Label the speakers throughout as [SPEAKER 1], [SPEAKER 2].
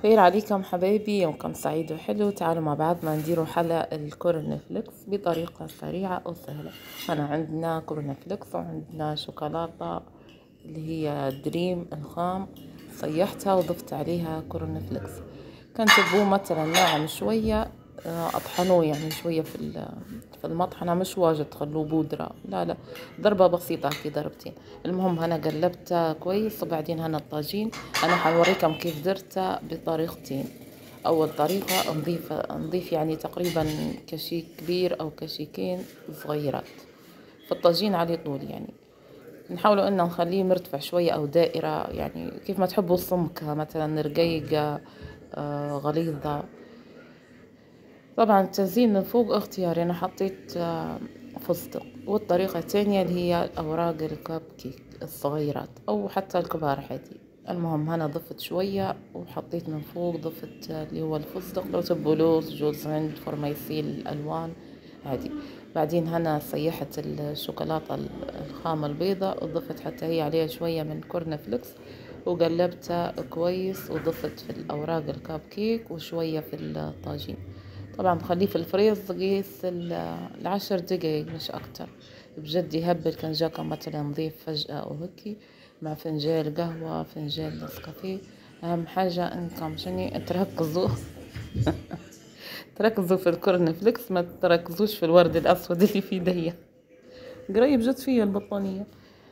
[SPEAKER 1] خير عليكم حبايبي، يومكم سعيد وحلو. تعالوا مع بعضنا نديروا حلقة الكورن فليكس بطريقة سريعة وسهلة. هنا عندنا كورن فليكس وعندنا شوكولاتة اللي هي دريم الخام، صيحتها وضفت عليها كورن فليكس. كان تبوه مثلا ناعم شوية، اطحنوه يعني شوية في المطحنة، مش واجد تخلوه بودرة، لا لا، ضربة بسيطة هيك ضربتين. المهم هنا قلبتها كويس، وبعدين هنا الطاجين انا حوريكم كيف درته بطريقتين. اول طريقة نضيف يعني تقريبا كشي كبير او كشيكين صغيرات في الطاجين على طول، يعني نحاولوا ان نخليه مرتفع شوية او دائرة، يعني كيف ما تحبوا السمكة، مثلا رقيقة غليظة. طبعا التزيين من فوق اختياري، انا حطيت فستق. والطريقة الثانية اللي هي اوراق الكب كيك الصغيرات او حتى الكبار عادي. المهم هنا ضفت شوية وحطيت من فوق، ضفت اللي هو الفستق، لو تبوا لوز، جوز هند، فرميسيل، الالوان عادي. بعدين هنا سيحت الشوكولاتة الخام البيضة، وضفت حتى هي عليها شوية من كورن فليكس، وقلبتها كويس، وضفت في الأوراق الكب كيك وشوية في الطاجين. طبعا بخليه في الفريز قيس 10 دقايق مش أكتر. بجد يهبل. كان جاكم مثلا نضيف فجأة أو هيك مع فنجان قهوة، فنجان نسكافيه. أهم حاجة إنكم شني تركزوا تركزوا في الكورن فليكس، ما تركزوش في الورد الأسود اللي في ايديا. قريب جت فيا البطانية.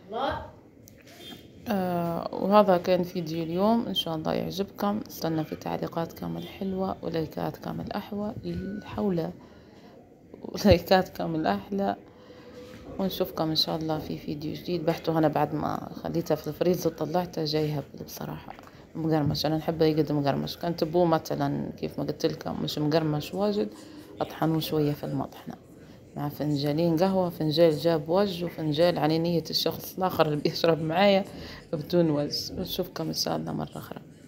[SPEAKER 1] وهذا كان فيديو اليوم، ان شاء الله يعجبكم. استنى في تعليقاتكم الحلوة ولايكاتكم الحولة ولايكاتكم الأحلى، ونشوفكم ان شاء الله في فيديو جديد. بحته انا بعد ما خليتها في الفريز وطلعتها جاي هبل بصراحة، مقرمش. انا نحبه يقد مقرمش. كان تبوه مثلا كيف ما قلت لكم مش مقرمش واجد، اطحنوه شوية في المطحنة مع فنجانين قهوة، فنجان جاب وجه وفنجان على نية الشخص الآخر اللي بيشرب معايا بدون وجه. نشوفكم إن شاء الله مرة أخرى.